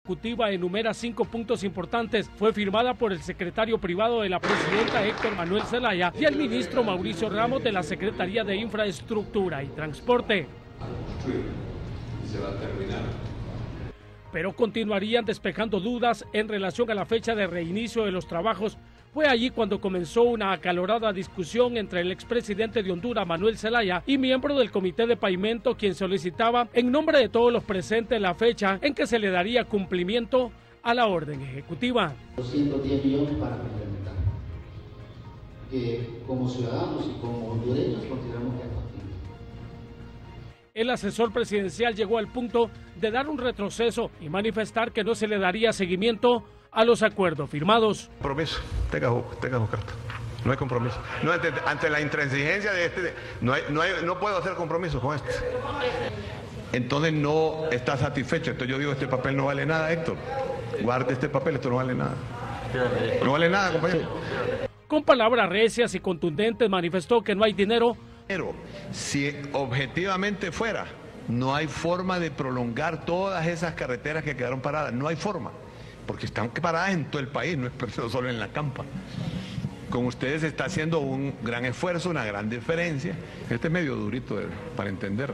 ejecutiva enumera 5 puntos importantes. Fue firmada por el secretario privado de la presidenta Héctor Manuel Zelaya y el ministro Mauricio Ramos de la Secretaría de Infraestructura y Transporte. Se va a terminar. Pero continuarían despejando dudas en relación a la fecha de reinicio de los trabajos. Fue allí cuando comenzó una acalorada discusión entre el expresidente de Honduras, Manuel Zelaya, y miembro del Comité de Pavimento, quien solicitaba, en nombre de todos los presentes, la fecha en que se le daría cumplimiento a la orden ejecutiva. 210 millones para complementar. Que como ciudadanos y como hondureños consideramos que es factible. El asesor presidencial llegó al punto de dar un retroceso y manifestar que no se le daría seguimiento a los acuerdos firmados. Compromiso, tenga carta. No hay compromiso. No, ante la intransigencia de no puedo hacer compromiso con este. Entonces no está satisfecho. Entonces yo digo, este papel no vale nada, Héctor. Guarde este papel, esto no vale nada. No vale nada, compañero. Con palabras recias y contundentes manifestó que no hay dinero. Pero si objetivamente fuera, no hay forma de prolongar todas esas carreteras que quedaron paradas. No hay forma. Porque están paradas en todo el país, no es solo en la campa. Con ustedes se está haciendo un gran esfuerzo, una gran diferencia. Este es medio durito para entender.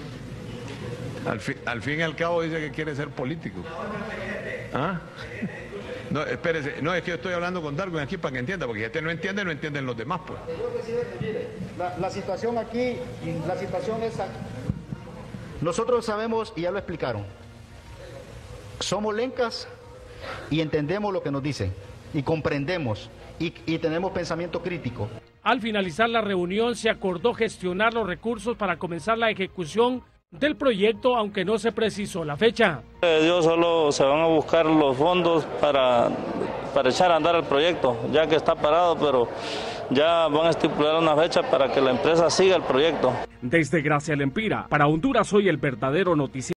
Al fin y al cabo dice que quiere ser político. ¿Ah? No, espérese, no, es que yo estoy hablando con Darwin aquí para que entienda, porque si este no entiende, no entienden los demás, pues. Señor presidente, mire, la situación aquí, la situación es aquí. Nosotros sabemos, y ya lo explicaron, somos lencas y entendemos lo que nos dicen, y comprendemos, y tenemos pensamiento crítico. Al finalizar la reunión se acordó gestionar los recursos para comenzar la ejecución del proyecto, aunque no se precisó la fecha. Dios, solo se van a buscar los fondos para echar a andar el proyecto, ya que está parado, pero ya van a estipular una fecha para que la empresa siga el proyecto. Desde Gracia Lempira, para Honduras, hoy el verdadero noticiero.